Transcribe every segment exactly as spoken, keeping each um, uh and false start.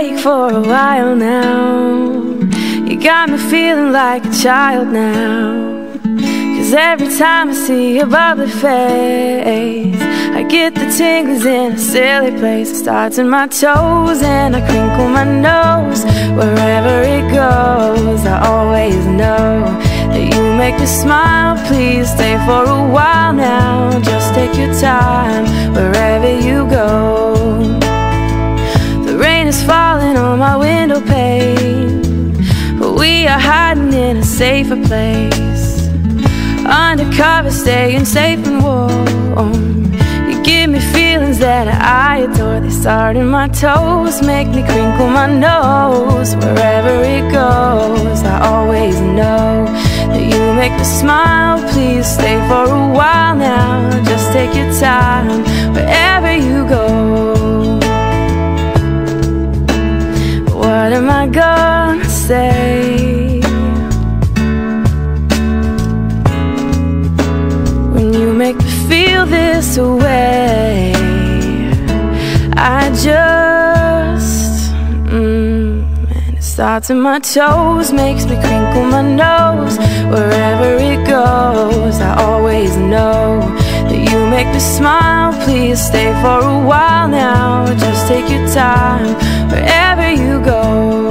awake for a while now. You got me feeling like a child now. Cause every time I see your bubbly face, I get the tingles in a silly place. It starts in my toes and I crinkle my nose. Wherever it goes, I always know that you make me smile. Please stay for a while now. Just take your time wherever you go. The rain is falling on my window pane, but we are hiding in a safer place. Undercover, staying safe and warm. You give me feelings that I adore. They start in my toes, make me crinkle my nose. Wherever it goes, I always know that you make me smile. Please stay for a while now. Just take your time wherever you go. What am I gonna say when you make me feel this way? I just mm, and it starts in my toes, makes me crinkle my nose. Wherever it goes, I always know that you make me smile. Please stay for a while now. Just take your time wherever you go.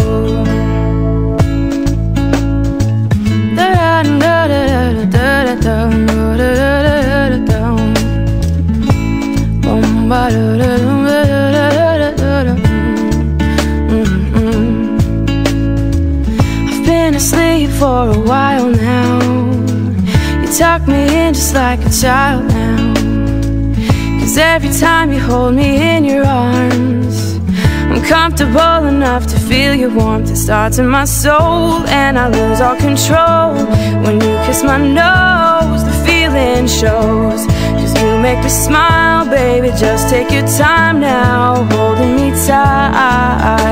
I've been asleep for a while now. You tuck me in just like a child now. Cause every time you hold me in your arms, I'm comfortable enough to feel your warmth. It starts in my soul and I lose all control. When you kiss my nose, the feeling shows. Cause you make me smile, baby, just take your time now. Holding me tight